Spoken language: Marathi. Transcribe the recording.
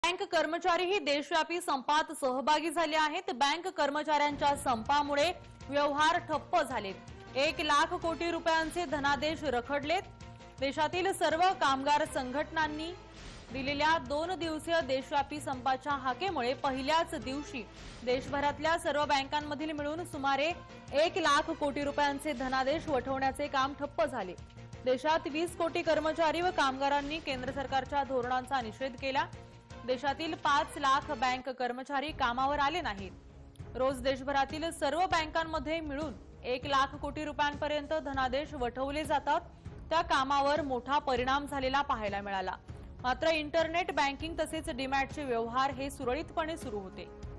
बँक कर्मचारीही देशव्यापी संपात सहभागी झाले आहेत। बँक कर्मचाऱ्यांच्या संपामुळे व्यवहार ठप्प झालेत। 1 लाख कोटी रुपयांचे धनादेश रखडलेत। देशातील सर्व कामगार संघटनांनी दिलेल्या 2 दिवसीय देशव्यापी संपाच्या हाकेमुळे पहिल्याच दिवशी देशभरातल्या सर्व बँकांमधील मिळून सुमारे 1 लाख कोटी रुपयांचे धनादेश वठवण्याचे काम ठप्प झाले। देशात 20 कोटी कर्मचारी व कामगारांनी केंद्र सरकारच्या धोरणांचा निषेध केला। देशातील 5 लाख बँक कर्मचारी कामावर आले नाहीत। रोज देशभरातील सर्व बँकांमध्ये मिळून 1 लाख कोटी रुपयांपर्यंत धनादेश वठवले जातात। त्या कामावर मोठा परिणाम झालेला पाहायला मिळाला। मात्र इंटरनेट बँकिंग तसेच डीमॅटचे व्यवहार हे सुरळीतपणे सुरू होते।